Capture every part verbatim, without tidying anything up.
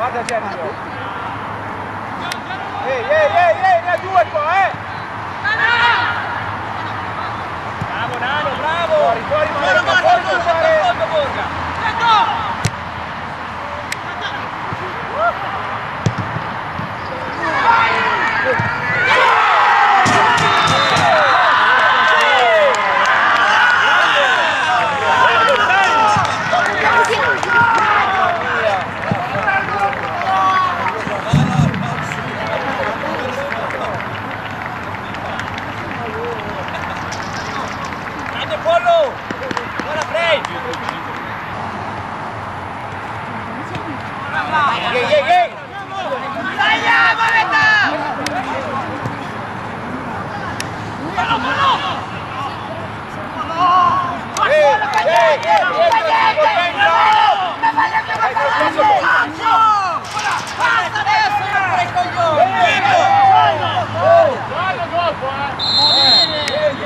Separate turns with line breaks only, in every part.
Guarda Sergio. Ehi, ehi, ehi, ehi, ne ha due qua, eh!
Bravo Nano, bravo!
Fuori, fuori, fuori, fuori, fuori, fuori, fuori,
Borga, Borga! Ecco! Pollo! Buona Frey!
Ehi, ehi, ehi!
Dai, Valetta!
Ehi, ehi,
Basta adesso, non fare i coglioni!
Guarda dopo, eh!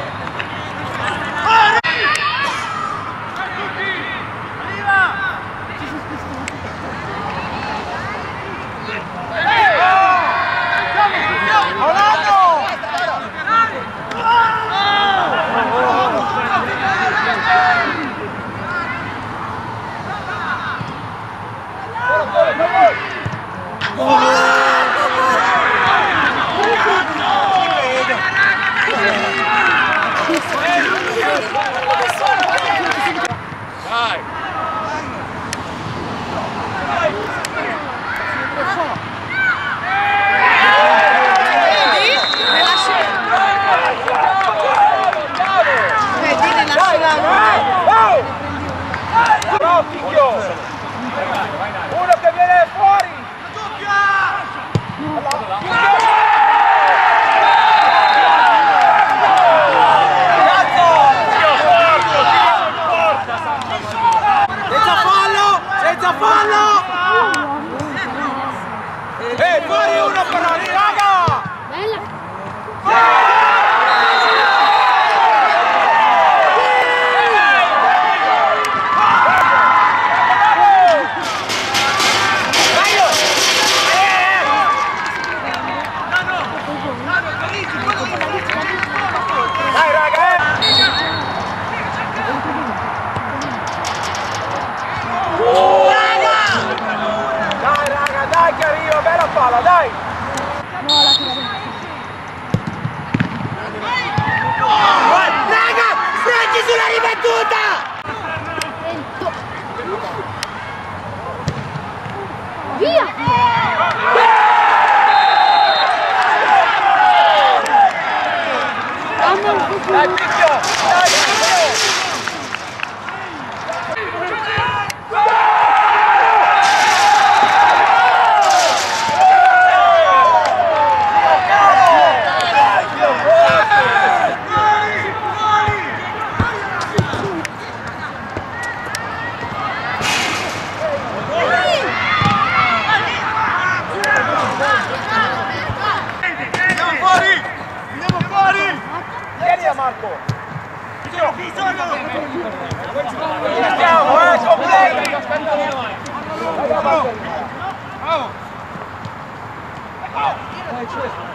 Uno che viene fuori! Senza fallo! Senza fallo! E fuori uno però, raga! Bella! Dai che arriva, bella palla, dai!
No, la tira dentro.
Raga, prendi sulla ribattuta!
Via!
Dai picchio! Dai picchio! Marco! Andiamo, eh, completi! Bravo! Bravo!